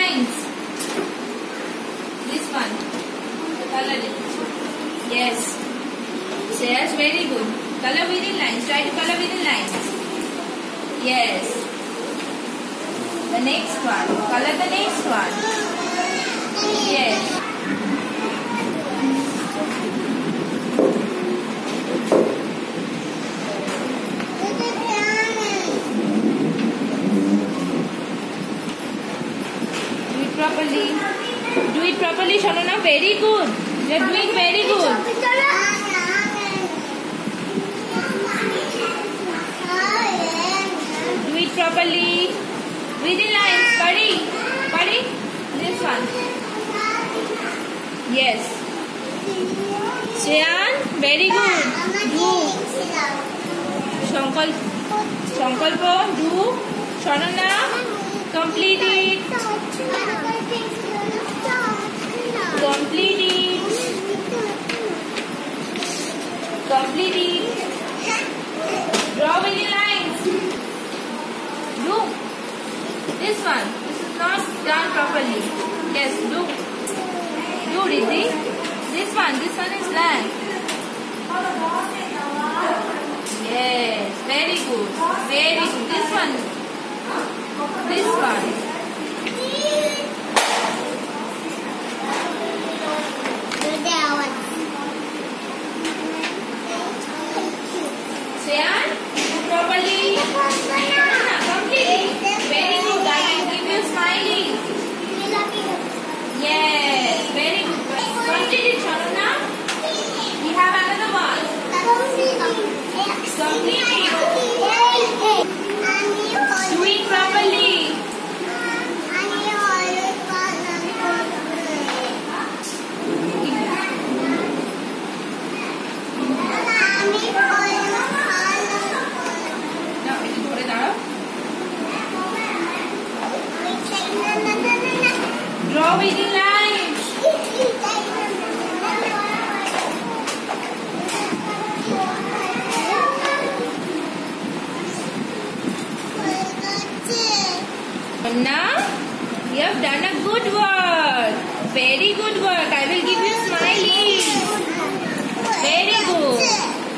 lines. This one. Color it. Yes. Shreyas, very good. Color within lines. Try to color within lines. Yes. The next one. Color the next one. Yes. Properly. Do it properly, Shanona. Very good. You are doing very good. Do it properly. Within lines. Pari. Pari. This one. Yes. Shreyan, very good. Do. Sankalpa. Do. Shanona. Complete it. Complete it. Complete it. Draw within lines. Do. This one. This is not done properly. Yes, do. Do, Riddhi. This one is blank. Yes, very good. Very good. This one. This one. Shreyan, properly. Completely. Very good. I will give you smiley. Yes, very good. Complete it, Shanona. We have another one. Complete it. Do it properly. Draw within lines. Now you have done a good work. Very good work. I will give you smiley. Very good.